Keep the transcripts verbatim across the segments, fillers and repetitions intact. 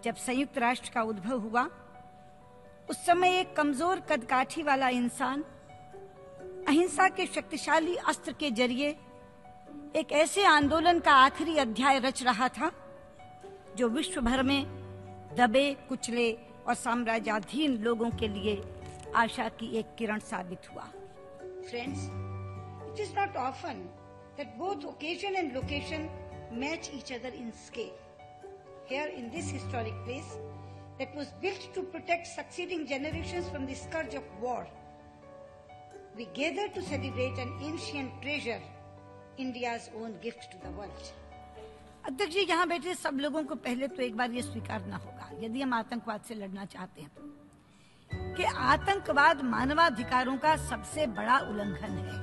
जब संयुक्त राष्ट्र का उद्भव हुआ, उस समय एक कमजोर कदकाठी वाला इंसान अहिंसा के शक्तिशाली अस्त्र के जरिए एक ऐसे आंदोलन का आखिरी अध्याय रच रहा था जो विश्व भर में दबे कुचले और साम्राज्याधीन लोगों के लिए आशा की एक किरण साबित हुआ। Friends, it is not often that both occasion and location match each other in scale. Here in this historic place that was built to protect succeeding generations from the scourge of war, we gather to celebrate an ancient treasure, India's own gift to the world. अध्यक्ष जी, यहाँ बैठे सब लोगों को पहले तो एक बार ये स्वीकारना होगा, यदि हम आतंकवाद से लड़ना चाहते हैं, कि आतंकवाद मानवाधिकारों का सबसे बड़ा उल्लंघन है।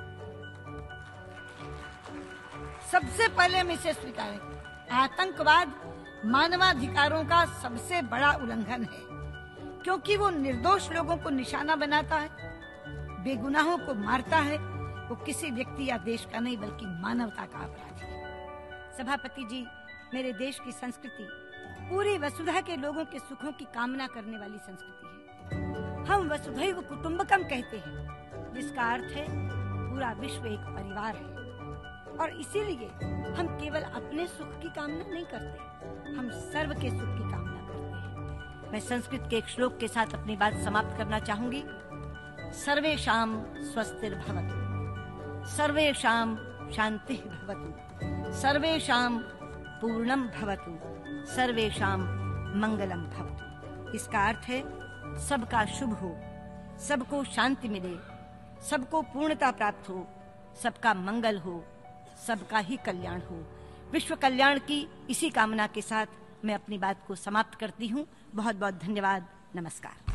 सबसे पहले हम इसे स्वीकारें, आतंकवाद मानवाधिकारों का सबसे बड़ा उल्लंघन है, क्योंकि वो निर्दोष लोगों को निशाना बनाता है, बेगुनाहों को मारता है। वो किसी व्यक्ति या देश का नहीं बल्कि मानवता का अपराध है। सभापति जी, मेरे देश की संस्कृति पूरी वसुधा के लोगों के सुखों की कामना करने वाली संस्कृति है। हम वसुधैव कुटुंबकम कहते हैं, जिसका अर्थ है पूरा विश्व एक परिवार है। और इसीलिए हम केवल अपने सुख की कामना नहीं करते, हम सर्व के सुख की कामना करते हैं। मैं संस्कृत के एक श्लोक के साथ अपनी बात समाप्त करना चाहूंगी। सर्वेषां स्वस्तिर्भवतु, सर्वेषां शांतिः भवतु, सर्वेषां पूर्णं भवतु, सर्वेषां मंगलम भवतु। इसका अर्थ है सबका शुभ हो, सबको शांति मिले, सबको पूर्णता प्राप्त हो, सबका मंगल हो, सबका ही कल्याण हो। विश्व कल्याण की इसी कामना के साथ मैं अपनी बात को समाप्त करती हूँ। बहुत बहुत धन्यवाद। नमस्कार।